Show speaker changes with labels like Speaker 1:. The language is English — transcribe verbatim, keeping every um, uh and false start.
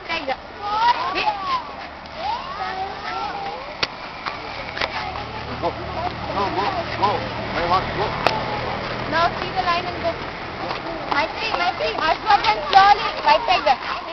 Speaker 1: white tiger. Hit.
Speaker 2: Go, go, go, go. I want to go.
Speaker 1: Now see the line and go. My thing, my thing. Ashwagandha slowly. White tiger.